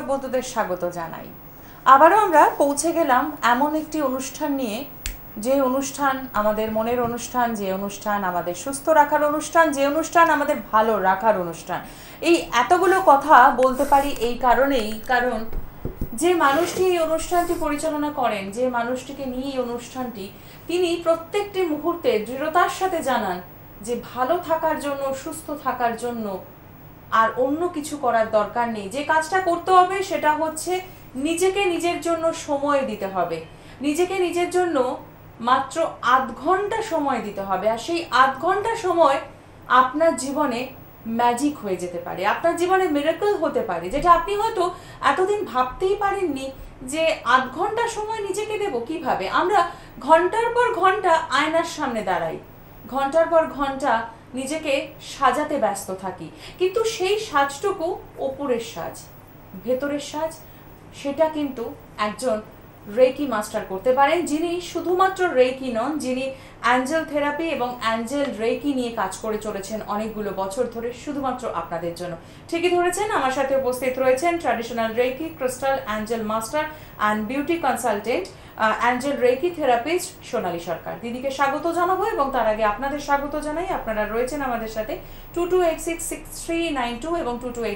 বন্ধুদের স্বাগত জানাই। আবারও আমরা পৌঁছে গেলাম এমন একটি অনুষ্ঠান নিয়ে, যে অনুষ্ঠান আমাদের মনের অনুষ্ঠান, যে অনুষ্ঠান আমাদের সুস্থ রাখার অনুষ্ঠান, যে অনুষ্ঠান আমাদের ভালো রাখার অনুষ্ঠান। এই এতগুলো কথা বলতে পারি এই কারণেই, কারণ যে মানুষটি এই অনুষ্ঠানটি পরিচালনা করেন, যে মানুষটিকে নিয়ে এই অনুষ্ঠানটি, তিনি প্রত্যেকটি মুহূর্তে দৃঢ়তার সাথে জানান যে ভালো থাকার জন্য, সুস্থ থাকার জন্য আর অন্য কিছু করার দরকার নেই। যে কাজটা করতে হবে সেটা হচ্ছে নিজেকে নিজের জন্য সময় দিতে হবে, নিজেকে নিজের জন্য মাত্র আধ ঘন্টা সময় দিতে হবে। আর সেই আধ ঘন্টা সময় আপনার জীবনে ম্যাজিক হয়ে যেতে পারে, আপনার জীবনে মিরাকল হতে পারে, যেটা আপনি হয়তো এতদিন ভাবতেই পারেননি যে আধ ঘন্টা সময় নিজেকে দেব কিভাবে। আমরা ঘন্টার পর ঘন্টা আয়নার সামনে দাঁড়াই, ঘন্টার পর ঘন্টা নিজেকে সাজাতে ব্যস্ত থাকি, কিন্তু সেই সাজটুকু ওপরের সাজ, ভেতরের সাজ, সেটা কিন্তু একজন রেকি মাস্টার করতে পারেন, যিনি শুধুমাত্র রেকি নন, যিনি অ্যাঞ্জেল থেরাপি এবং অ্যাঞ্জেল রেকি নিয়ে কাজ করে চলেছেন অনেকগুলো বছর ধরে, শুধুমাত্র আপনাদের জন্য। ঠিকই ধরেছেন, আমার সাথে উপস্থিত রয়েছেন traditional reiki, crystal, angel master and beauty consultant, angel reiki therapist Sonali Sarkar. দিদিকে স্বাগত জানাবো, এবং তার আগে আপনাদের স্বাগত জানাই। আপনারা রয়েছেন আমাদের সাথে 22866392 এবং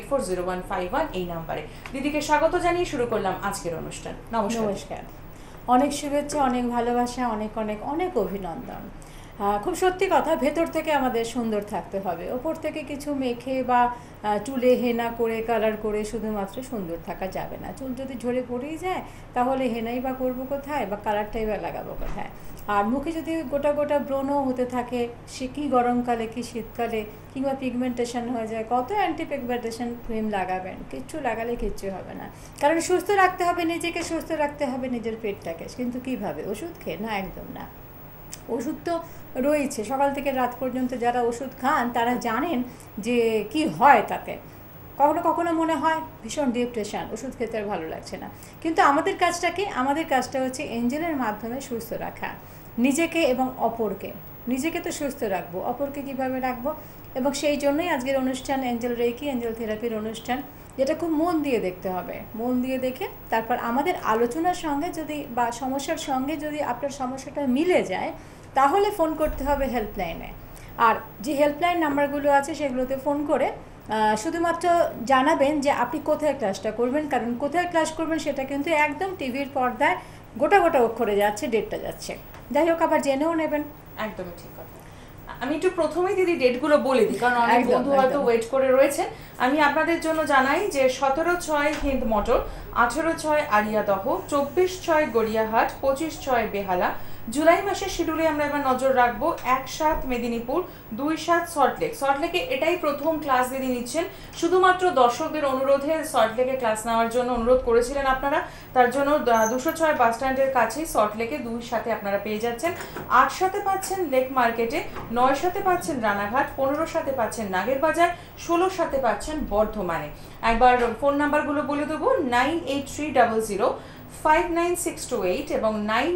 22840151 এই নাম্বারে। দিদিকে স্বাগত জানিয়ে শুরু করলাম আজকের অনুষ্ঠান। নমস্কার, অনেক শুভেচ্ছা, অনেক ভালোবাসা, অনেক অনেক অনেক অভিনন্দন। খুব সত্যি কথা, ভেতর থেকে আমাদের সুন্দর থাকতে হবে। ওপর থেকে কিছু মেখে বা চুলে হেনা করে, কালার করে শুধুমাত্র সুন্দর থাকা যাবে না। চুল যদি ঝরে পড়েই যায়, তাহলে হেনাই বা করবো কোথায়, বা কালারটাই বা লাগাবো কোথায়? আর মুখে যদি গোটা গোটা ব্রণ হতে থাকে, সে কি গরমকালে কি শীতকালে, কিংবা পিগমেন্টেশন হয়ে যায়, কত অ্যান্টি পিগমেন্টেশন ক্রিম লাগাবেন? কিচ্ছু লাগালে কিচ্ছু হবে না। কারণ সুস্থ রাখতে হবে নিজেকে, সুস্থ রাখতে হবে নিজের পেটটাকে। কিন্তু কিভাবে? ওষুধ খেয়ে না, একদম না। ওষুধ তো রয়েছে, সকাল থেকে রাত পর্যন্ত যারা ওষুধ খান তারা জানেন যে কি হয় তাতে। কখনো কখনো মনে হয় ভীষণ ডিপ্রেশন, ওষুধ খেতে আর ভালো লাগছে না। কিন্তু আমাদের কাজটা কি? আমাদের কাজটা হচ্ছে এঞ্জেলের মাধ্যমে সুস্থ রাখা নিজেকে এবং অপরকে। নিজেকে তো সুস্থ রাখবো, অপরকে কিভাবে রাখবো? এবং সেই জন্যই আজকের অনুষ্ঠান এঞ্জেল রেকি, এঞ্জেল থেরাপির অনুষ্ঠান, যেটা খুব মন দিয়ে দেখতে হবে। মন দিয়ে দেখে তারপর আমাদের আলোচনার সঙ্গে যদি বা সমস্যার সঙ্গে যদি আপনার সমস্যাটা মিলে যায়, তাহলে ফোন করতে হবে হেল্পলাইনে। আর যে হেল্পলাইন নাম্বারগুলো আছে সেগুলোতে ফোন করে শুধুমাত্র জানাবেন যে আপনি কোথায় ক্লাসটা করবেন। কারণ কোথায় ক্লাস করবেন সেটা কিন্তু একদম টিভির পর্দায় গোটা গোটা অক্ষরে যাচ্ছে, ডেটটা যাচ্ছে। যাই হোক, আবার জেনেও নেবেন। একদমই ঠিক কথা। আমি একটু প্রথমেই দিদি ডেটগুলো বলে দিই, কারণ অনেক বন্ধু হয়তো ওয়েট করে রয়েছেন। আমি আপনাদের জন্য জানাই যে 17/6 হিন্দ মোটর, 18/6 আরিয়াদহ, 24/6 গড়িয়াহাট, 25/6 বেহালা। জুলাই মাসের শিডিউলে আমরা এবার নজর রাখবো। 1/7 মেদিনীপুর, 2/7 সল্টলেক। সল্টলেকে এটাই প্রথম ক্লাস দিদি নিচ্ছেন, শুধুমাত্র দর্শকদের অনুরোধে সল্টলেকে ক্লাস নেওয়ার জন্য অনুরোধ করেছিলেন আপনারা। তার জন্য 206 বাস স্ট্যান্ডের কাছেই সল্টলেকে 2/7 আপনারা পেয়ে যাচ্ছেন। 8/7 পাচ্ছেন লেক মার্কেটে, 9/7 পাচ্ছেন রানাঘাট, 15/7 পাচ্ছেন নাগেরবাজার, 16/7 পাচ্ছেন বর্ধমানে। একবার ফোন নাম্বারগুলো বলে দেবো: 9830059628 এবং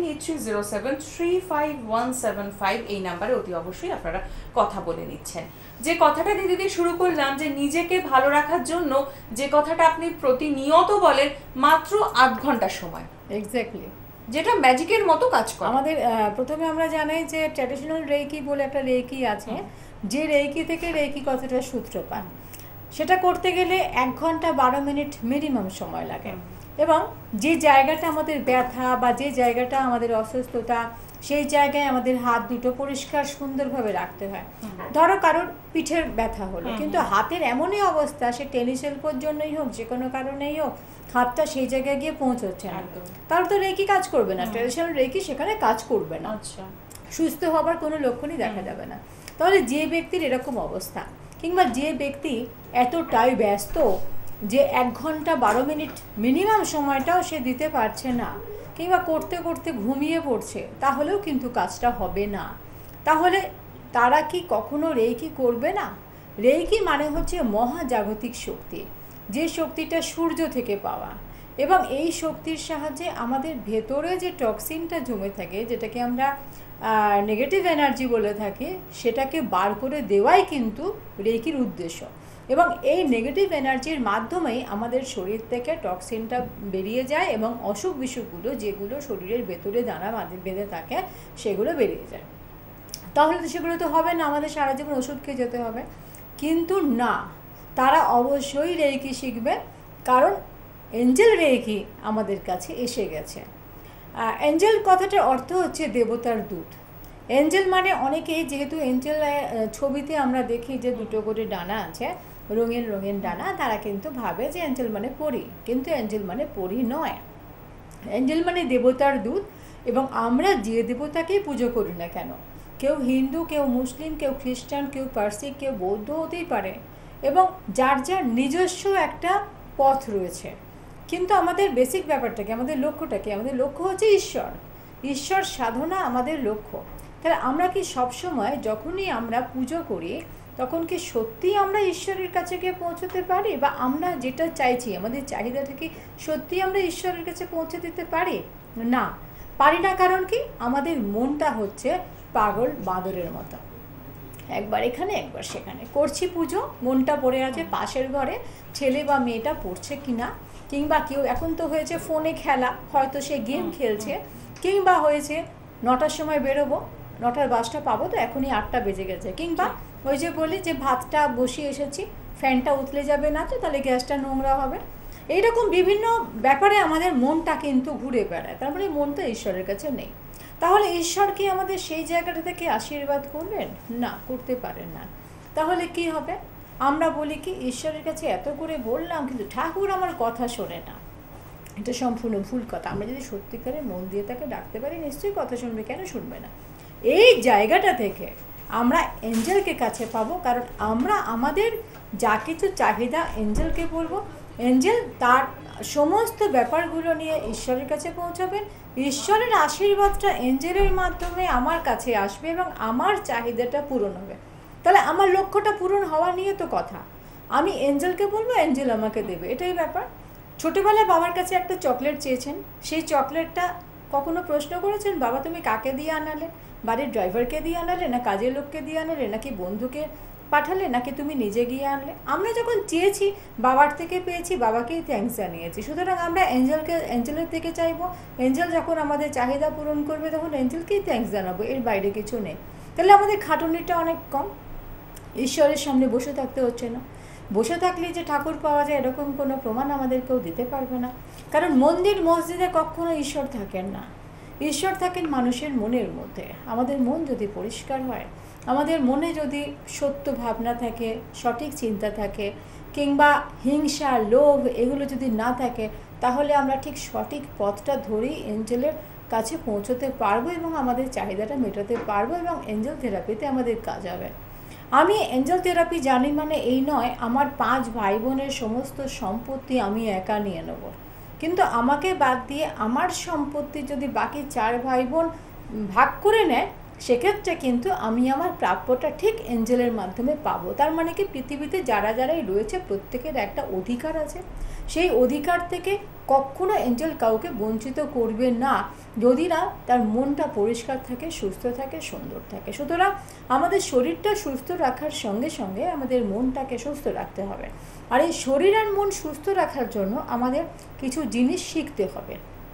9830735175। এই নাম্বারে অতি অবশ্যই আপনারা কথা বলে নিচ্ছেন। যে কথাটা দিদি শুরু করলাম, যে নিজেকে ভালো রাখার জন্য যে কথাটা আপনি প্রতিনিয়ত বলেন, মাত্র আধ ঘন্টা সময়, এক্স্যাক্টলি, যেটা ম্যাজিকের মতো কাজ করে। আমাদের প্রথমে আমরা জানাই যে ট্র্যাডিশনাল রেকি বলে একটা রেকি আছে, যে রেকি থেকে রেকি কথাটা সূত্রপাত। সেটা করতে গেলে 1 ঘন্টা 12 মিনিট মিনিমাম সময় লাগে। এবং যে জায়গাটা আমাদের ব্যথা বা যে জায়গাটা আমাদের অসুস্থতা, সেই জায়গায় আমাদের হাত দুটো পরিষ্কার সুন্দরভাবে রাখতে হয়। ধরো কারোর পিঠের ব্যথা হলো, কিন্তু হাতের এমনই অবস্থা, সে টেনিস এলবোর জন্যই হোক, যে কোনো কারণেই হোক, হাতটা সেই জায়গায় গিয়ে পৌঁছচ্ছে না, তাহলে তো রেকি কাজ করবে না, ট্র্যাডিশনাল রেকি সেখানে কাজ করবে না। সুস্থ হবার কোনো লক্ষণই দেখা যাবে না। তাহলে যে ব্যক্তির এরকম অবস্থা, কিংবা যে ব্যক্তি এতটাই ব্যস্ত যে 1 ঘন্টা 12 মিনিট মিনিমাম সময়টাও সে দিতে পারছে না, কিংবা করতে করতে ঘুমিয়ে পড়ছে, তাহলেও কিন্তু কাজটা হবে না। তাহলে তারা কি কখনো রেকি করবে না? রেকি মানে হচ্ছে মহাজাগতিক শক্তি, যে শক্তিটা সূর্য থেকে পাওয়া। এবং এই শক্তির সাহায্যে আমাদের ভেতরে যে টক্সিনটা জমে থাকে, যেটাকে আমরা নেগেটিভ এনার্জি বলে থাকি, সেটাকে বার করে দেওয়াই কিন্তু রেকির উদ্দেশ্য। এবং এই নেগেটিভ এনার্জির মাধ্যমেই আমাদের শরীর থেকে টক্সিনটা বেরিয়ে যায় এবং অসুখ বিসুখগুলো যেগুলো শরীরের ভেতরে দানা বেঁধে থাকে সেগুলো বেরিয়ে যায়। তাহলে তো সেগুলো তো হবে না, আমাদের সারা জীবন ওষুধ খেয়ে যেতে হবে। কিন্তু না, তারা অবশ্যই রেইকি শিখবে, কারণ এঞ্জেল রেইকি আমাদের কাছে এসে গেছে। এঞ্জেল কথাটার অর্থ হচ্ছে দেবতার দূত। এঞ্জেল মানে অনেকেই, যেহেতু এঞ্জেল ছবিতে আমরা দেখি যে দুটো করে ডানা আছে, রঙিন রঙিন ডানা, তারা কিন্তু ভাবে যে এঞ্জেল মানে পরী, কিন্তু এঞ্জেল মানে পরী নয়। এঞ্জেল মানে দেবতার দূত। এবং আমরা যে দেবতাকেই পুজো করি না কেন, কেউ হিন্দু, কেউ মুসলিম, কেউ খ্রিস্টান, কেউ পার্সি, কেউ বৌদ্ধ হতেই পারে, এবং যার যার নিজস্ব একটা পথ রয়েছে। কিন্তু আমাদের বেসিক ব্যাপারটা কি, আমাদের লক্ষ্যটা কি? আমাদের লক্ষ্য হচ্ছে ঈশ্বর, ঈশ্বর সাধনা আমাদের লক্ষ্য। তাহলে আমরা কি সবসময় যখনই আমরা পুজো করি তখন কি সত্যিই আমরা ঈশ্বরের কাছে গিয়ে পৌঁছতে পারি, বা আমরা যেটা চাইছি আমাদের চাহিদাটা কি সত্যিই আমরা ঈশ্বরের কাছে পৌঁছে দিতে পারি? না, পারি না। কারণ কি, আমাদের মনটা হচ্ছে পাগল বাঁদরের মতো, একবার এখানে একবার সেখানে করছি পুজো, মনটা পড়ে আছে পাশের ঘরে ছেলে বা মেয়েটা পড়ছে কিনা, কিংবা কেউ এখন তো হয়েছে ফোনে খেলা, হয়তো সে গেম খেলছে, কিংবা হয়েছে 9টার সময় বেরোবো, 9টার বাসটা পাবো, তো এখনই 8টা বেজে গেছে, কিংবা ওই যে বলি যে ভাতটা বসিয়ে এসেছি, ফ্যানটা উতলে যাবে না তো, তাহলে গ্যাসটা নোংরা হবে। এইরকম বিভিন্ন ব্যাপারে আমাদের মনটা কিন্তু ঘুরে বেড়ায়, তার মানে মন তো ঈশ্বরের কাছে নেই। তাহলে ঈশ্বর কি আমাদের সেই জায়গাটা থেকে আশীর্বাদ করবেন? না, করতে পারেন না। তাহলে কি হবে? আমরা বলি কি, ঈশ্বরের কাছে এত করে বললাম কিন্তু ঠাকুর আমার কথা শোনে না। এটা সম্পূর্ণ ভুল কথা। আমরা যদি সত্যিকারের মন দিয়ে তাকে ডাকতে পারি, নিশ্চয়ই কথা শুনবে, কেন শুনবে না? এই জায়গাটা থেকে আমরা এঞ্জেলকে কাছে পাবো, কারণ আমরা আমাদের যা কিছু চাহিদা এঞ্জেলকে বলবো, এঞ্জেল তার সমস্ত ব্যাপারগুলো নিয়ে ঈশ্বরের কাছে পৌঁছাবেন। ঈশ্বরের আশীর্বাদটা এঞ্জেলের মাধ্যমে আমার কাছে আসবে এবং আমার চাহিদাটা পূরণ হবে। তাহলে আমার লক্ষ্যটা পূরণ হওয়া নিয়ে তো কথা। আমি এঞ্জেলকে বলবো, এঞ্জেল আমাকে দেবে, এটাই ব্যাপার। ছোটোবেলায় বাবার কাছে একটা চকলেট চেয়েছেন, সেই চকলেটটা কখনো প্রশ্ন করেছেন, বাবা তুমি কাকে দিয়ে আনালে? বাড়ির ড্রাইভারকে দিয়ে আনালে, না কাজের লোককে দিয়ে আনালে, নাকি বন্ধুকে পাঠালে, নাকি তুমি নিজে গিয়ে আনলে? আমরা যখন চেয়েছি বাবার থেকে পেয়েছি, বাবাকেই থ্যাঙ্কস জানিয়েছি। সুতরাং আমরা এঞ্জেলের থেকে চাইবো, এঞ্জেল যখন আমাদের চাহিদা পূরণ করবে তখন এঞ্জেলকেই থ্যাঙ্কস জানাবো, এর বাইরে কিছু নেই। তাহলে আমাদের খাটুনিটা অনেক কম, ঈশ্বরের সামনে বসে থাকতে হচ্ছে না। বসে থাকলে যে ঠাকুর পাওয়া যায় এরকম কোনো প্রমাণ আমাদের কেউ দিতে পারবে না, কারণ মন্দির মসজিদে কখনো ঈশ্বর থাকেন না। ঈশ্বর থাকেন মানুষের মনের মধ্যে। আমাদের মন যদি পরিষ্কার হয়, আমাদের মনে যদি সত্য ভাবনা থাকে, সঠিক চিন্তা থাকে, কিংবা হিংসা, লোভ এগুলো যদি না থাকে, তাহলে আমরা ঠিক সঠিক পথটা ধরেই এঞ্জেলের কাছে পৌঁছতে পারবো এবং আমাদের চাহিদাটা মেটাতে পারবো, এবং এঞ্জেল থেরাপিতে আমাদের কাজ হবে। আমি এঞ্জেল থেরাপি জানি মানে এই নয় আমার 5 ভাই বোনের সমস্ত সম্পত্তি আমি একা নিয়ে নেব, কিন্তু আমাকে বাদ দিয়ে আমার সম্পত্তি যদি বাকি 4 ভাই বোন ভাগ করে নেয়, সেক্ষেত্রে কিন্তু আমি আমার প্রাপ্যটা ঠিক এঞ্জেলের মাধ্যমে পাবো। তার মানে কি, পৃথিবীতে যারাই রয়েছে প্রত্যেকের একটা অধিকার আছে, সেই অধিকার থেকে কখনো এঞ্জেল কাউকে বঞ্চিত করবে না, যদি না তার মনটা পরিষ্কার থাকে, সুস্থ থাকে, সুন্দর থাকে। সুতরাং আমাদের শরীরটা সুস্থ রাখার সঙ্গে সঙ্গে আমাদের মনটাকে সুস্থ রাখতে হবে। আর এই শরীর আর মন সুস্থ রাখার জন্য আমাদের কিছু জিনিস শিখতে হবে।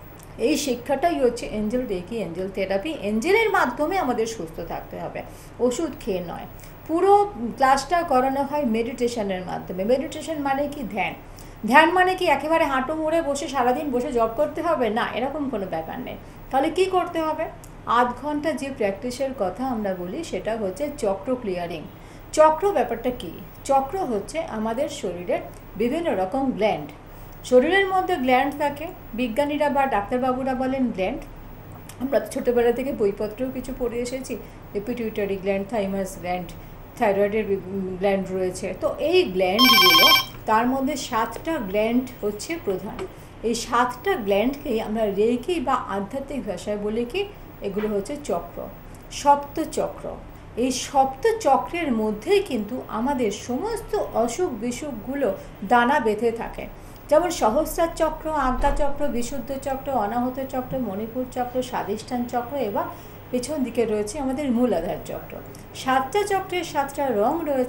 এই শিক্ষাটাই হচ্ছে এঞ্জেল রেকি, এঞ্জেল থেরাপি। এঞ্জেলের মাধ্যমে আমাদের সুস্থ থাকতে হবে, ওষুধ খেয়ে নয়। পুরো ক্লাসটা করানো হয় মেডিটেশনের মাধ্যমে। মেডিটেশন মানে কি? ধ্যান। ধ্যান মানে কি একেবারে হাঁটু মুড়ে বসে সারাদিন বসে জব করতে হবে? না, এরকম কোনো ব্যাপার নেই। তাহলে কি করতে হবে? 8 ঘন্টা যে প্র্যাকটিসের কথা আমরা বলি সেটা হচ্ছে চক্র ক্লিয়ারিং। চক্র ব্যাপারটা কি? চক্র হচ্ছে আমাদের শরীরের বিভিন্ন রকম গ্ল্যান্ড। শরীরের মধ্যে গ্ল্যান্ড থাকে, বিজ্ঞানীরা বা ডাক্তারবাবুরা বলেন গ্ল্যান্ড। আমরা ছোটোবেলা থেকে বইপত্রেও কিছু পড়ে এসেছি, পিটুইটারি গ্ল্যান্ড, থাইমাস গ্ল্যান্ড, থাইরয়েডের গ্ল্যান্ড রয়েছে। তো এই গ্ল্যান্ডগুলো, তার মধ্যে 7টা গ্ল্যান্ড হচ্ছে প্রধান। এই 7টা গ্ল্যান্ডকেই আমরা রেকি বা আধ্যাত্মিক ভাষায় বলি কি, এগুলো হচ্ছে চক্র, সপ্ত চক্র। এই সপ্ত চক্রের মধ্যেই কিন্তু আমাদের সমস্ত অসুখ বিসুখগুলো দানা বেঁধে থাকে। যেমন সহস্রার চক্র, আজ্ঞা চক্র, বিশুদ্ধ চক্র, অনাহত চক্র, মণিপুর চক্র, স্বাধিষ্ঠান চক্র, এবং পেছন দিকে রয়েছে আমাদের মূলাধার চক্র। 7টা চক্রের 7টা রং রয়েছে,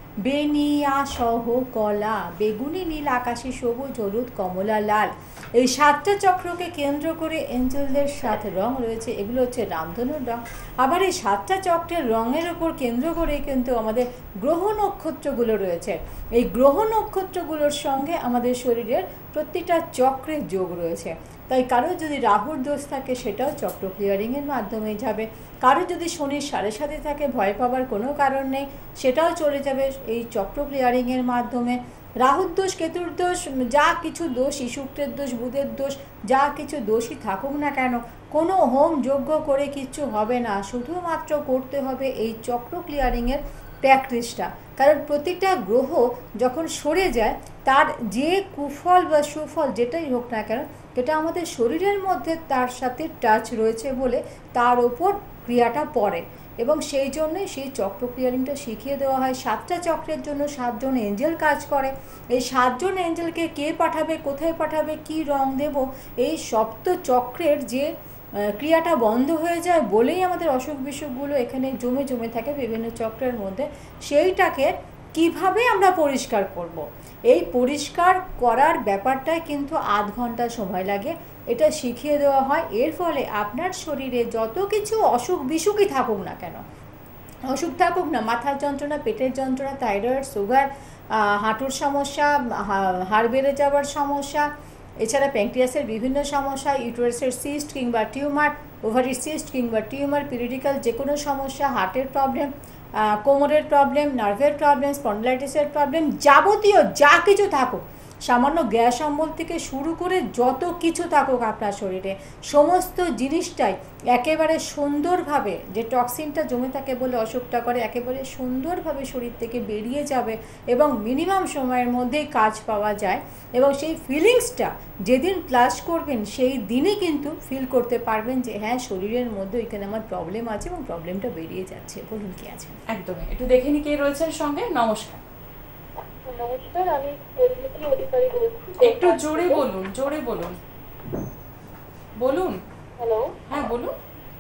বেনিয়া সহ কলা, বেগুনি নীল আকাশী সবুজ হলুদ কমলা লাল, এই 7টা চক্রকে কেন্দ্র করে এঞ্জেলদের 7 রং রয়েছে। এগুলো হচ্ছে রামধনুর রং। আবার এই 7টা চক্রের রঙের ওপর কেন্দ্র করে কিন্তু আমাদের গ্রহ নক্ষত্রগুলো রয়েছে। এই গ্রহ নক্ষত্রগুলোর সঙ্গে আমাদের শরীরের প্রত্যেকটা চক্রের যোগ রয়েছে। তাই কারো যদি রাহুর দোষ থাকে সেটাও চক্র ক্লিয়ারিংয়ের মাধ্যমে যাবে। কারো যদি শনির 7.5 থাকে, ভয় পাবার কোনো কারণ নেই, সেটাও চলে যাবে এই চক্র ক্লিয়ারিংয়ের মাধ্যমে। রাহুর দোষ, কেতুর দোষ, যা কিছু দোষই, শুক্রের দোষ, বুধের দোষ, যা কিছু দোষই থাকুক না কেন, কোনো হোম যজ্ঞ করে কিচ্ছু হবে না। শুধুমাত্র করতে হবে এই চক্র ক্লিয়ারিংয়ের প্র্যাকটিসটা। কারণ প্রতিটা গ্রহ যখন সরে যায় তার যে কুফল বা সুফল যেটাই হোক না কেন, এটা আমাদের শরীরের মধ্যে তার সাথে টাচ রয়েছে বলে তার ওপর ক্রিয়াটা পড়ে। এবং সেই জন্যই সেই চক্র ক্লিয়ারিংটা শিখিয়ে দেওয়া হয়। 7টা চক্রের জন্য 7 জন এঞ্জেল কাজ করে। এই 7 জন এঞ্জেলকে কে পাঠাবে, কোথায় পাঠাবে, কি রং দেব, এই সপ্ত চক্রের যে ক্রিয়াটা বন্ধ হয়ে যায় বলেই আমাদের অসুখ বিসুখগুলো এখানে জমে জমে থাকে বিভিন্ন চক্রের মধ্যে। সেইটাকে কিভাবে আমরা পরিষ্কার করব। এই পরিষ্কার করার ব্যাপারটাই কিন্তু আধ ঘন্টা সময় লাগে। এটা শিখিয়ে দেওয়া হয়। এর ফলে আপনার শরীরে যত কিছু অসুখ বিসুখই থাকুক না কেন, অসুখ থাকুক না, মাথার যন্ত্রণা, পেটের যন্ত্রণা, থাইরয়েড, সুগার, হাঁটুর সমস্যা, হাড় বেড়ে যাওয়ার সমস্যা, এছাড়া প্যাঙ্ক্রিয়াসের বিভিন্ন সমস্যা, ইউটেরাসের সিস্ট কিংবা টিউমার, ওভারির সিস্ট কিংবা টিউমার, পিরিয়ডিক্যাল যে কোনো সমস্যা, হার্টের প্রবলেম, কোমরের প্রবলেম, নার্ভের প্রবলেম, স্পন্ডিলাইটিসের প্রবলেম, যাবতীয় যা কিছু থাকুক, সামান্য গ্যাস অম্বল থেকে শুরু করে যত কিছু থাকুক আপনার শরীরে, সমস্ত জিনিসটাই একেবারে সুন্দরভাবে, যে টক্সিনটা জমে থাকে বলে অসুখটা করে, একেবারে সুন্দরভাবে শরীর থেকে বেরিয়ে যাবে এবং মিনিমাম সময়ের মধ্যেই কাজ পাওয়া যায়। এবং সেই ফিলিংসটা যেদিন ক্লাস করবেন সেই দিনই কিন্তু ফিল করতে পারবেন যে হ্যাঁ, শরীরের মধ্যে ওইখানে আমার প্রবলেম আছে এবং প্রবলেমটা বেরিয়ে যাচ্ছে। বলুন কি আছে? একদমই। একটু দেখে নি কে রয়েছেন সঙ্গে। নমস্কার। নমস্কার, আমি পরিণতি অধিকারী বলছি। একটু জোরে বলুন, জোরে বলুন। বলুন। হ্যালো। হ্যাঁ বলুন,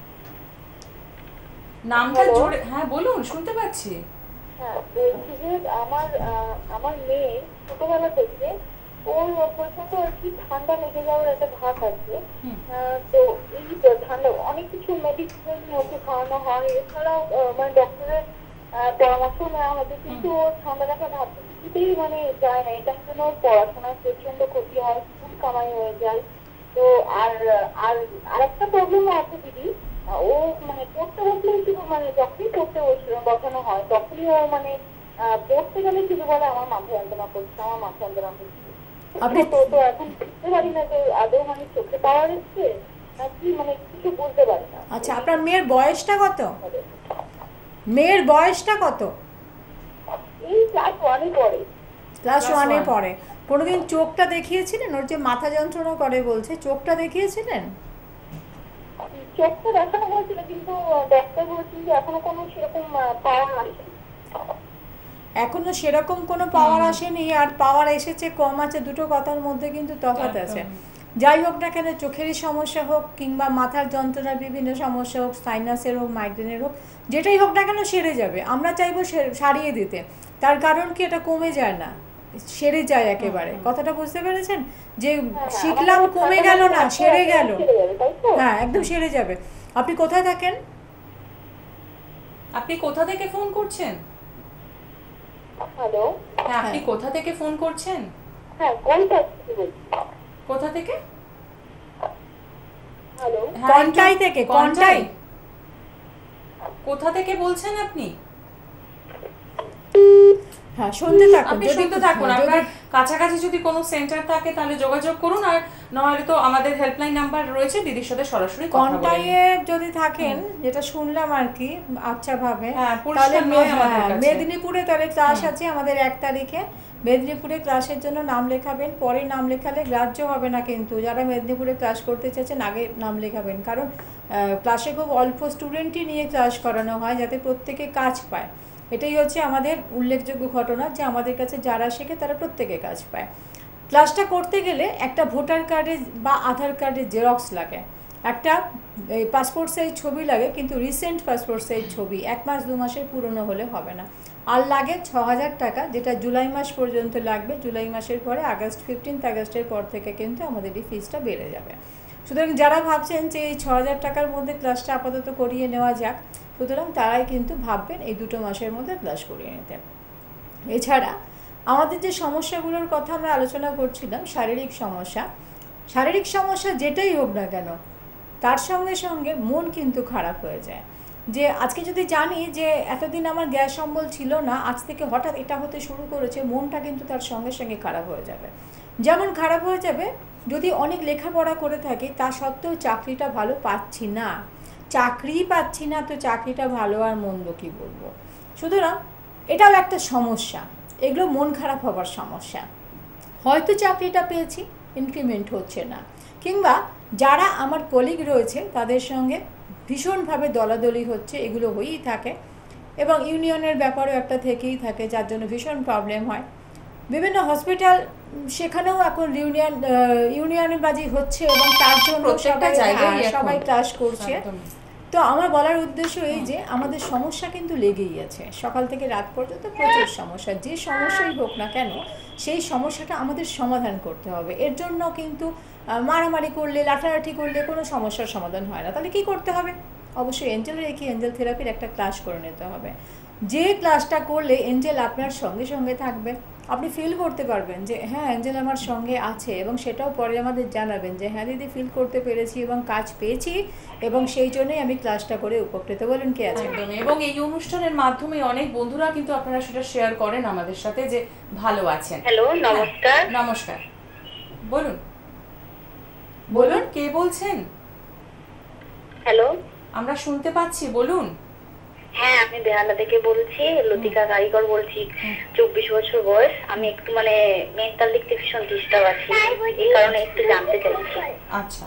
নামটা জোরে। হ্যাঁ বলুন, শুনতে পাচ্ছি। হ্যাঁ, বলছি যে আমার মেয়ে ছোটবেলা থেকে ওর প্রচন্ড আর কি ঠান্ডা লেগে যাওয়ার একটা ভাব আছে। তো এই ঠান্ডা অনেক কিছু মেডিসিন ওকে খাওয়ানো হয়, এছাড়াও মানে ডক্টরের পরামর্শ নেওয়া হবে, কিন্তু ওর ঠান্ডা লাগা ভাব কিছুতেই মানে যায় না। এটার জন্য ওর পড়াশোনার প্রচন্ড ক্ষতি হয়, স্কুল কামাই হয়ে যায়। তো আর আর আরেকটা প্রবলেম আছে দিদি, ও মানে পড়তে বসলে শুধু মানে যখনই পড়তে বসানো হয় তখনই ও মানে পড়তে গেলে শুধু বলে আমার মাথা যন্ত্রণা করছে, আমার মাথা যন্ত্রণা করছে। তো এখন বুঝতে পারি না যে আদৌ মানে চোখে পাওয়া যাচ্ছে নাকি, মানে কিছু বলতে পারি না। আচ্ছা, আপনার মেয়ের বয়সটা কত? মেয়ের বয়সটা কত? এই ক্লাস 1-এ পড়ে। ক্লাস 1-এ পড়ে। কোনোদিন চোখটা দেখিয়েছিলেন? ওর যে মাথা যন্ত্রণা করে বলছে, চোখটা দেখিয়েছিলেন? চোখটা দেখানো হয়েছিল, কিন্তু ডাক্তার বলেছেন যে এখনো কোনো সেরকম পাওয়ার আসেনি। এখনো সেরকম কোনো পাওয়ার আসেনি, আর পাওয়ার এসেছে কম আছে, দুটো কথার মধ্যে কিন্তু তফাৎ আছে। যাই হোক না কেন, চোখেরই সমস্যা হোক কিংবা মাথার যন্ত্রণার বিভিন্ন সমস্যা হোক, সাইনাসের হোক, মাইগ্রেনের হোক, যেটাই হোক না কেন সেরে যাবে। আমরা চাইবো সারিয়ে দিতে। তার কারণ কি, এটা কমে যায় না, সেরে যায় একেবারে। কথাটা বুঝতে পেরেছেন? যে শিখলাম কমে গেল না, সেরে গেল। হ্যাঁ, একদম সেরে যাবে। আপনি কোথায় থাকেন? আপনি কোথা থেকে ফোন করছেন? হ্যালো। হ্যাঁ, আপনি কোথা থেকে ফোন করছেন? হ্যাঁ, কলকাতা থেকে বলছি। কোথা থেকে? হ্যালো। কন্টাই থেকে। কন্টাই? কোথা থেকে বলছেন আপনি? হ্যাঁ, শুনতে থাকুন। আপনি শুনতে থাকুন। আপনার কাছাকাছি যদি কোনো সেন্টার থাকে তাহলে যোগাযোগ করুন, আর নইলে তো আমাদের হেল্পলাইন নাম্বার রয়েছে, দিদির সাথে সরাসরি কথা বলুন। কন্টাইয়ে যদি থাকেন, যেটা শুনলাম আর কি, আচ্ছা ভাবে, তাহলে মেদিনীপুরে তাহলে ক্লাস আছে আমাদের 1 তারিখে। মেদিনীপুরে ক্লাসের জন্য নাম লেখাবেন। পরে নাম লেখালে গ্রাহ্য হবে না, কিন্তু যারা মেদিনীপুরে ক্লাস করতে চাইছেন আগে নাম লেখাবেন। কারণ ক্লাসে খুব অল্প স্টুডেন্টই নিয়ে ক্লাস করানো হয়, যাতে প্রত্যেকে কাজ পায়। এটাই হচ্ছে আমাদের উল্লেখযোগ্য ঘটনা, যে আমাদের কাছে যারা শেখে তারা প্রত্যেকে কাজ পায়। ক্লাসটা করতে গেলে একটা ভোটার কার্ডের বা আধার কার্ডের জেরক্স লাগে, একটা পাসপোর্ট সাইজ ছবি লাগে, কিন্তু রিসেন্ট পাসপোর্ট সাইজ ছবি, 1 মাস 2 মাসের পুরনো হলে হবে না। আর লাগে 6,000 টাকা, যেটা জুলাই মাস পর্যন্ত লাগবে। জুলাই মাসের পরে আগস্ট 15 আগস্টের পর থেকে কিন্তু আমাদের এই ফিজটা বেড়ে যাবে। সুতরাং যারা ভাবছেন যে এই 6,000 টাকার মধ্যে ক্লাসটা আপাতত করিয়ে নেওয়া যাক, সুতরাং তারাই কিন্তু ভাববেন এই 2 মাসের মধ্যে ক্লাস করিয়ে নিতে। এছাড়া আমাদের যে সমস্যাগুলোর কথা আমরা আলোচনা করছিলাম, শারীরিক সমস্যা যেটাই হোক না কেন, তার সঙ্গে সঙ্গে মন কিন্তু খারাপ হয়ে যায়। যে আজকে যদি জানি যে এতদিন আমার গ্যাস অম্বল ছিল না, আজ থেকে হঠাৎ এটা হতে শুরু করেছে, মনটা কিন্তু তার সঙ্গে সঙ্গে খারাপ হয়ে যাবে। যেমন খারাপ হয়ে যাবে যদি অনেক লেখাপড়া করে থাকি, তা সত্ত্বেও চাকরিটা ভালো পাচ্ছি না, তো চাকরিটা ভালো আর মন্দ কী বলবো। সুতরাং এটাও একটা সমস্যা, এগুলো মন খারাপ হবার সমস্যা। হয়তো চাকরিটা পেয়েছি, ইনক্রিমেন্ট হচ্ছে না, কিংবা যারা আমার কলিগ রয়েছে তাদের সঙ্গে ভীষণভাবে দলাদলি হচ্ছে, এগুলো হয়েই থাকে। এবং ইউনিয়নের ব্যাপারও একটা থেকেই থাকে, যার জন্য ভীষণ প্রবলেম হয়। বিভিন্ন হসপিটাল, সেখানেও এখন ইউনিয়নবাজি হচ্ছে এবং তার জন্য সবাই ক্লাস করছে। তো আমার বলার উদ্দেশ্য এই যে আমাদের সমস্যা কিন্তু লেগেই আছে, সকাল থেকে রাত পর্যন্ত প্রচুর সমস্যা। যে সমস্যাই হোক না কেন, সেই সমস্যাটা আমাদের সমাধান করতে হবে। এর জন্য কিন্তু মারামারি করলে, লাঠালাঠি করলে কোনো সমস্যার সমাধান হয় না। তাহলে কি করতে হবে? অবশ্যই এঞ্জেল থেরাপির একটা ক্লাস করে নিতে হবে। যে ক্লাসটা করলে এঞ্জেল আপনার সঙ্গে সঙ্গে থাকবে, আপনি ফিল করতে পারবেন যে হ্যাঁ এঞ্জেল আমার সঙ্গে আছে, এবং সেটাও পরে আমাদের জানাবেন যে হ্যাঁ দিদি ফিল করতে পেরেছি এবং কাজ পেয়েছি, এবং সেই জন্যই আমি ক্লাসটা করে উপকৃত। বলেন কে আছে? এবং এই অনুষ্ঠানের মাধ্যমে অনেক বন্ধুরা কিন্তু আপনারা সেটা শেয়ার করেন আমাদের সাথে যে ভালো আছেন। হ্যালো, নমস্কার। নমস্কার, বলুন কে বলছেন? হ্যালো, আমরা শুনতে পাচ্ছি, বলুন। হ্যাঁ, আমি বেহালা থেকে বলছি, লতিকা কারিগর বলছি। 24 বছর বয়স। আমি একটু মেন্টাল দিক থেকে ভীষণ ডিস্টার্ব আছি, এই কারণে একটু জানতে চাইছি। আচ্ছা,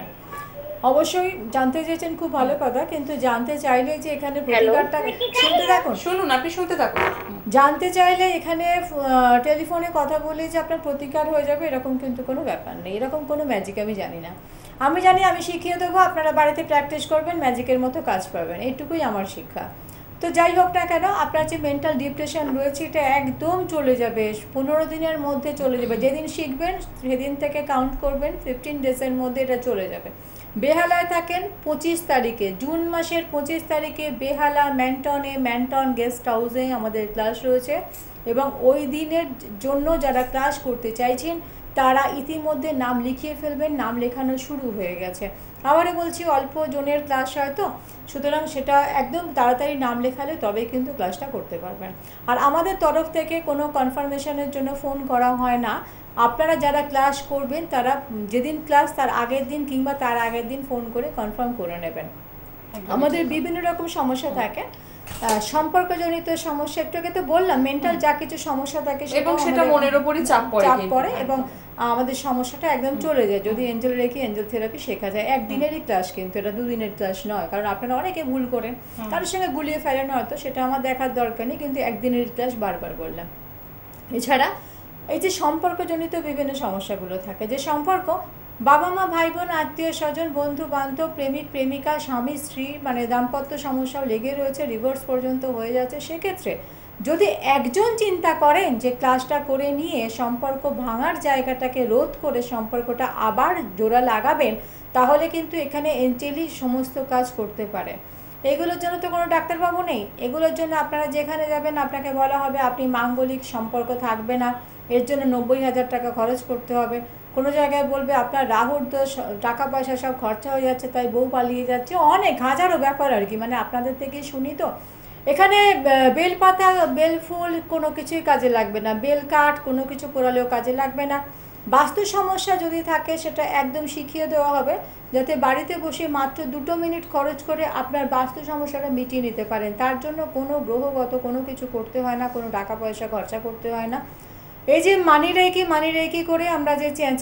অবশ্যই জানতে চেয়েছেন, খুব ভালো কথা। কিন্তু জানতে চাইলে যে এখানে প্রতিকারটা শুনতে থাকুন, শুনুন, আপনি শুনতে থাকুন। জানতে চাইলে এখানে টেলিফোনে কথা বলে যে আপনার প্রতিকার হয়ে যাবে এরকম কিন্তু কোনো ব্যাপার নেই, এরকম কোনো ম্যাজিক আমি জানি না। আমি জানি আমি শিখিয়ে দেবো, আপনারা বাড়িতে প্র্যাকটিস করবেন, ম্যাজিকের মতো কাজ পাবেন, এইটুকুই আমার শিক্ষা। তো যাই হোক না কেন, আপনার যে মেন্টাল ডিপ্রেশন রয়েছে এটা একদম চলে যাবে, 15 দিনের মধ্যে চলে যাবে। যেদিন শিখবেন সেদিন থেকে কাউন্ট করবেন, 15 ডেজের মধ্যে এটা চলে যাবে। বেহালায় থাকেন, 25 তারিখে, জুন মাসের 25 তারিখে বেহালা ম্যান্টন গেস্ট হাউসে আমাদের ক্লাস রয়েছে। এবং ওই দিনের জন্য যারা ক্লাস করতে চাইছেন তারা ইতিমধ্যে নাম লিখিয়ে ফেলবেন, নাম লেখানো শুরু হয়ে গেছে। আবারও বলছি, অল্প জনের ক্লাস হয়তো, সুতরাং সেটা একদম তাড়াতাড়ি নাম লেখালে তবেই কিন্তু ক্লাসটা করতে পারবেন। আর আমাদের তরফ থেকে কোনো কনফার্মেশনের জন্য ফোন করা হয় না। আপনারা যারা ক্লাস করবেন তারা যেদিন ক্লাস তার আগের দিন কিংবা তার আগের দিন ফোন করে কনফার্ম করে নেবেন। আমাদের বিভিন্ন রকম সমস্যা থাকে, সম্পর্কজনিত সমস্যা, একটু আগে তো বললাম, মেন্টাল যা কিছু সমস্যা থাকে এবং সেটা মনের উপরই চাপ পড়ে এবং আমাদের সমস্যাটা একদম চলে যায় যদি এঞ্জেল থেরাপি শেখা যায়। একদিনেরই ক্লাস, কিন্তু এটা 2 দিনের ক্লাস নয়, কারণ আপনারা অনেকে ভুল করেন, তার সঙ্গে গুলিয়ে ফেলেন হয়তো, সেটা আমার দেখার দরকার নেই, কিন্তু একদিনের ক্লাস বারবার বললাম। এছাড়া এই যে সম্পর্কজনিত বিভিন্ন সমস্যাগুলো থাকে, যে সম্পর্ক বাবা মা, ভাই বোন, আত্মীয় স্বজন, বন্ধু বান্ধব, প্রেমিক প্রেমিকা, স্বামী স্ত্রী, দাম্পত্য সমস্যাও লেগে রয়েছে, ডিভোর্স পর্যন্ত হয়ে যাচ্ছে, সেক্ষেত্রে যদি একজন চিন্তা করেন যে ক্লাসটা করে নিয়ে সম্পর্ক ভাঙার জায়গাটাকে রোধ করে সম্পর্কটা আবার জোড়া লাগাবেন, তাহলে কিন্তু এখানে এঞ্জেলই সমস্ত কাজ করতে পারে। এগুলোর জন্য তো কোনো ডাক্তারবাবু নেই, এগুলোর জন্য আপনারা যেখানে যাবেন আপনাকে বলা হবে আপনি মাঙ্গলিক সম্পর্ক থাকবে না, এর জন্য 90,000 টাকা খরচ করতে হবে। কোনো জায়গায় বলবে আপনার রাহুর দোষ, টাকা পয়সা সব খরচা হয়ে যাচ্ছে, তাই বউ পালিয়ে যাচ্ছে, অনেক হাজারো ব্যাপার আর কি, আপনাদের থেকেই শুনি। তো এখানে বেলপাতা, বেলফুল কোনো কিছুই কাজে লাগবে না, বেল কাঠ কোনো কিছু পোড়ালেও কাজে লাগবে না। বাস্তু সমস্যা যদি থাকে সেটা একদম শিখিয়ে দেওয়া হবে, যাতে বাড়িতে বসে মাত্র 2 মিনিট খরচ করে আপনার বাস্তু সমস্যাটা মিটিয়ে নিতে পারেন। তার জন্য কোনো গ্রহগত কোনো কিছু করতে হয় না, কোনো টাকা পয়সা খরচা করতে হয় না। এই যে মানি রেকি করে আমরা যে চেঁচাই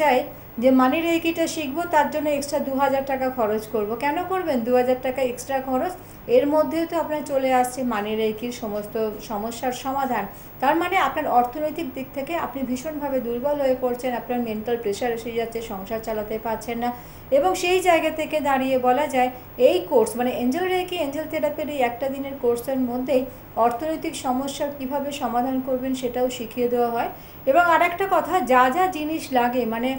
যে মানি রেকিটা শিখবো, তার জন্য এক্সট্রা 2000 টাকা খরচ করব। কেন করবেন 2000 টাকা এক্সট্রা খরচ? এর মধ্যেও তো আপনার চলে আসছে মানি রেকির সমস্ত সমস্যার সমাধান। তার মানে আপনার অর্থনৈতিক দিক থেকে আপনি ভীষণভাবে দুর্বল হয়ে পড়ছেন, আপনার মেন্টাল প্রেশার এসে যাচ্ছে, সংসার চালাতে পারছেন না, এবং সেই জায়গা থেকে দাঁড়িয়ে বলা যায় এই কোর্স মানে এঞ্জেল রেকি এঞ্জেল থেরাপির এই একটা দিনের কোর্সের মধ্যেই অর্থনৈতিক সমস্যার কিভাবে সমাধান করবেন সেটাও শিখিয়ে দেওয়া হয়। এবং আর একটা কথা, যা যা জিনিস লাগে মানে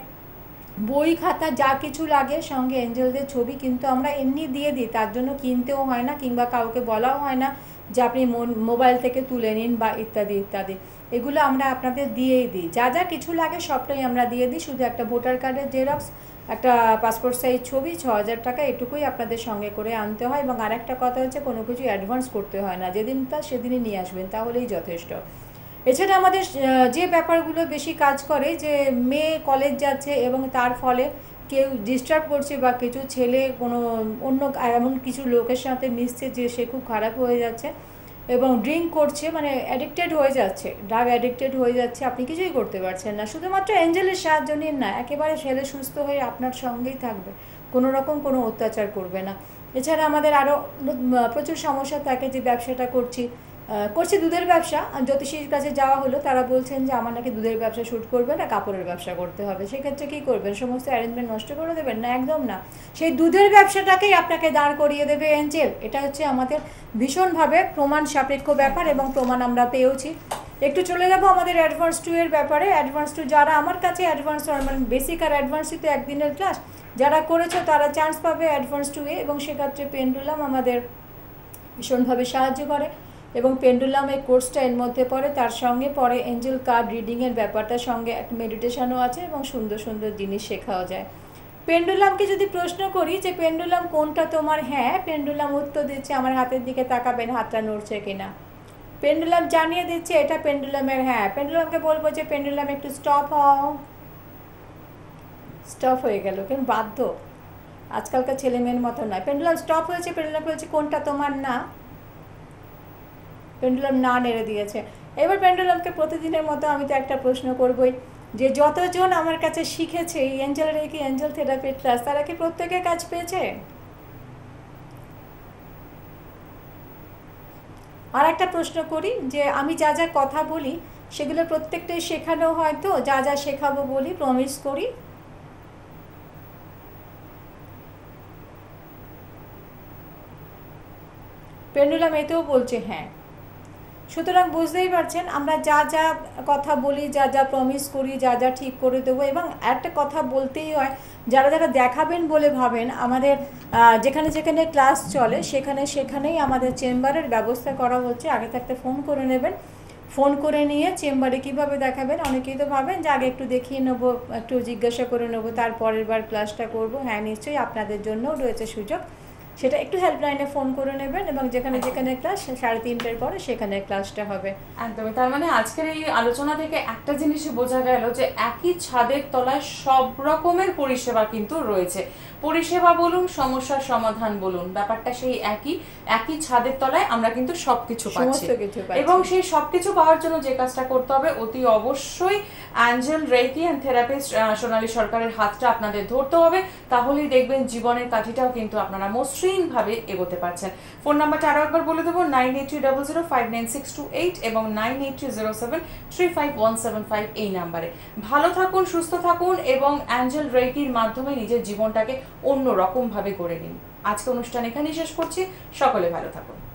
বই খাতা যা কিছু লাগে সঙ্গে এঞ্জেলদের ছবি কিন্তু আমরা এমনি দিয়ে দিই, তার জন্য কিনতেও হয় না কিংবা কাউকে বলাও হয় না যে আপনি মোবাইল থেকে তুলে নিন বা ইত্যাদি ইত্যাদি। এগুলো আমরা আপনাদের দিয়েই দিই, যা যা কিছু লাগে সবটাই আমরা দিয়ে দিই। শুধু একটা ভোটার কার্ডের জেরক্স, একটা পাসপোর্ট সাইজ ছবি, 6000 টাকা এটুকুই আপনাদের সঙ্গে করে আনতে হয়। এবং আরেকটা কথা হচ্ছে কোনো কিছু অ্যাডভান্স করতে হয় না, যেদিন তা সেদিনই নিয়ে আসবেন, তাহলেই যথেষ্ট। এছাড়া আমাদের যে ব্যাপারগুলো বেশি কাজ করে, যে মেয়ে কলেজ যাচ্ছে এবং তার ফলে কেউ ডিস্টার্ব করছে বা কিছু ছেলে কোনো অন্য এমন কিছু লোকের সাথে মিশছে যে সে খুব খারাপ হয়ে যাচ্ছে এবং ড্রিঙ্ক করছে, মানে অ্যাডিক্টেড হয়ে যাচ্ছে, ড্রাগ অ্যাডিক্টেড হয়ে যাচ্ছে, আপনি কিছুই করতে পারছেন না। শুধুমাত্র এঞ্জেলের সাহায্য নিন না, একেবারে ছেলে সুস্থ হয়ে আপনার সঙ্গেই থাকবে, কোনো রকম কোনো অত্যাচার করবে না। এছাড়া আমাদের আরও প্রচুর সমস্যা থাকে, যে ব্যবসাটা করছি দুধের ব্যবসা, জ্যোতিষীর কাছে যাওয়া হলো, তারা বলছেন যে আমার নাকি দুধের ব্যবসা শ্যুট করবে না, কাপড়ের ব্যবসা করতে হবে। সেক্ষেত্রে কী করবেন? সমস্ত অ্যারেঞ্জমেন্ট নষ্ট করে দেবেন? না, একদম না। সেই দুধের ব্যবসাটাকেই আপনাকে দাঁড় করিয়ে দেবে এঞ্জেল। এটা হচ্ছে আমাদের ভীষণভাবে প্রমাণ সাপেক্ষ ব্যাপার এবং প্রমাণ আমরা পেয়েওছি। একটু চলে যাবো আমাদের অ্যাডভান্স 2 এর ব্যাপারে। অ্যাডভান্স 2 যারা আমার কাছে অ্যাডভান্স মানে বেসিক আর অ্যাডভান্সই তো একদিনের ক্লাস, যারা করেছো তারা চান্স পাবে অ্যাডভান্স 2 এ, এবং সেক্ষেত্রে পেন্ডুলাম আমাদের ভীষণভাবে সাহায্য করে এবং পেন্ডুলাম এই কোর্সটা এর মধ্যে পড়ে। তার সঙ্গে পরে এঞ্জেল কার্ড রিডিংয়ের ব্যাপারটার সঙ্গে একটা মেডিটেশনও আছে এবং সুন্দর সুন্দর জিনিস শেখাও যায়। পেন্ডুলামকে যদি প্রশ্ন করি যে পেন্ডুলাম কোনটা তোমার, হ্যাঁ, পেন্ডুলাম উত্তর দিচ্ছে আমার হাতের দিকে তাকাবেন, হাতটা নড়ছে কিনা। পেন্ডুলাম জানিয়ে দিচ্ছে এটা পেন্ডুলামের হ্যাঁ। পেন্ডুলামকে বলবো যে পেন্ডুলাম একটু স্টপ হও, স্টপ হয়ে গেল, কেন বাধ্য, আজকালকার ছেলে মেয়ের মতো নয়। পেন্ডুলাম স্টপ হয়েছে, পেন্ডুলাম বলছে কোনটা তোমার না, পেন্ডুলাম না নেড়ে দিয়েছে। এবার পেন্ডুলামকে প্রতিদিনের মতো আমি তো একটা প্রশ্ন করবই, যে যতজন আমার কাছে শিখেছে এই এঞ্জেল রেকি এঞ্জেল থেরাপির ক্লাস, তারা কি প্রত্যেকে কাজ পেয়েছে? আর একটা প্রশ্ন করি, যে আমি যা যা কথা বলি সেগুলো প্রত্যেকটাই শেখানো হয় তো? যা যা শেখাবো বলি, প্রমিস করি। পেন্ডুলাম এতেও বলছে হ্যাঁ। সুতরাং বুঝতেই পারছেন আমরা যা যা কথা বলি, যা যা প্রমিস করি, যা যা ঠিক করে দেবো। এবং একটা কথা বলতেই হয়, যারা যারা দেখাবেন বলে ভাবেন, আমাদের যেখানে যেখানে ক্লাস চলে সেখানেই আমাদের চেম্বারের ব্যবস্থা করা হচ্ছে। আগে থাকতে ফোন করে নেবেন, ফোন করে নিয়ে চেম্বারে কিভাবে দেখাবেন। অনেকেই তো ভাবেন যে আগে একটু দেখিয়ে নেবো, একটু জিজ্ঞাসা করে নেবো, তারপরের বার ক্লাসটা করব। হ্যাঁ, নিশ্চয়ই আপনাদের জন্যও রয়েছে সুযোগ, সেটা একটু হেল্পলাইনে ফোন করে নেবেন এবং যেখানে যেখানে ক্লাস 3:30 পরে সেখানে ক্লাসটা হবে। একদমই। তার মানে আজকের এই আলোচনা থেকে একটা জিনিসই বোঝা গেল যে একই ছাদের তলায় সব রকমের পরিষেবা কিন্তু রয়েছে। পরিষেবা বলুন, সমস্যার সমাধান বলুন, ব্যাপারটা সেই একই ছাদের তলায় আমরা কিন্তু সবকিছু পাচ্ছি। এবং সেই সবকিছু পাওয়ার জন্য যে কাজটা করতে হবে, অতি অবশ্যই angel reiki and therapist Sonali সরকারের হাতটা আপনাদের ধরতে হবে। তাহলেই দেখবেন জীবনের কাঠিটাও কিন্তু আপনারা মসৃণভাবে এগোতে পারছেন। ফোন নাম্বারটা আরও একবার বলে দেবো, 9830059628 এবং 9830735175 এই নাম্বারে। ভালো থাকুন, সুস্থ থাকুন এবং অ্যাঞ্জেল রেকির মাধ্যমে নিজের জীবনটাকে অন্য রকম ভাবে গড়ে নিন। আজকে অনুষ্ঠান এখানেই শেষ করছি। সকলে ভালো থাকুন।